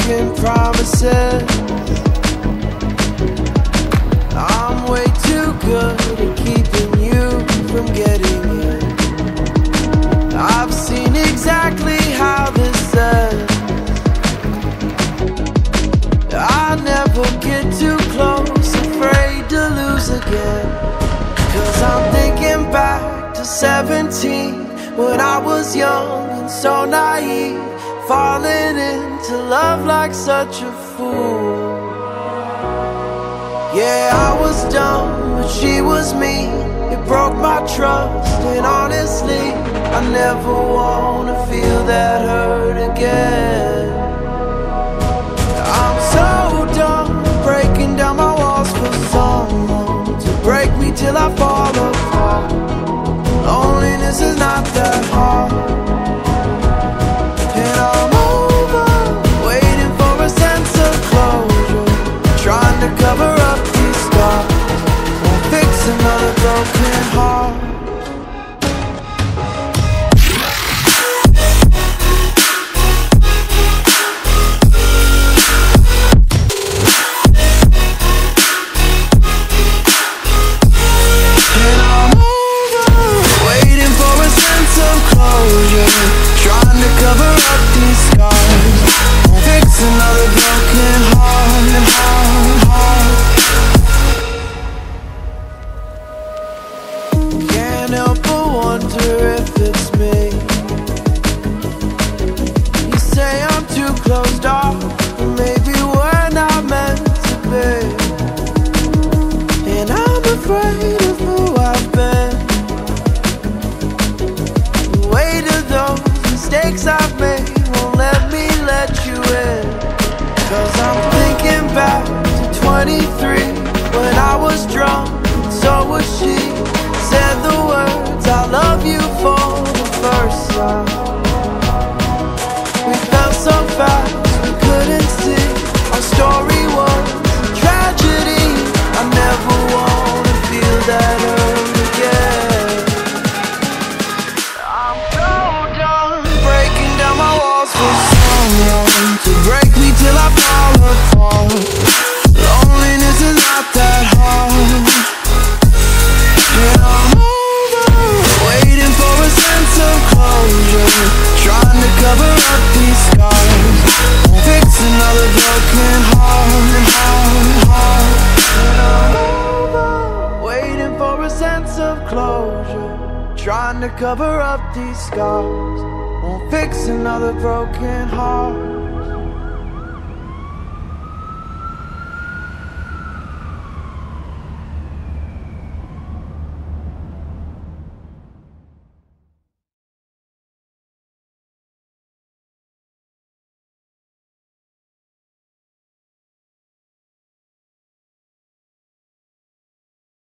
broken promises. I'm way too good at keeping you from getting in. I've seen exactly how this ends. I never get too close, afraid to lose again. 'Cause I'm thinking back to 17, when I was young and so naive, falling into love like such a fool. Yeah, I was dumb, but she was me. It broke my trust, and honestly, I never wanna feel that hurt again. I'm so done breaking down my walls for someone to break me till I fall apart. Loneliness is not that hard, and I'm over waiting for a sense of closure, trying to cover up these scars, won't fix another broken heart. Trying to cover up these scars, fix another broken heart. Can't help but wonder if it's me. You say I'm too closed off, but maybe we're not meant to be. And I'm afraid of who I've been. The weight of those mistakes I've made won't let me let you in. 'Cause I'm thinking back to 23, when I was drunk, and so was she. Said the words I love you for the first time. We felt so fast we couldn't see. Our story was a tragedy. I never wanna feel that hurt again. I'm so done breaking down my walls for someone to break me till I fall apart. Loneliness is not that hard, and I'm over waiting for a sense of closure, trying to cover up these scars, won't fix another broken heart. And I'm over waiting for a sense of closure, trying to cover up these scars, won't fix another broken heart.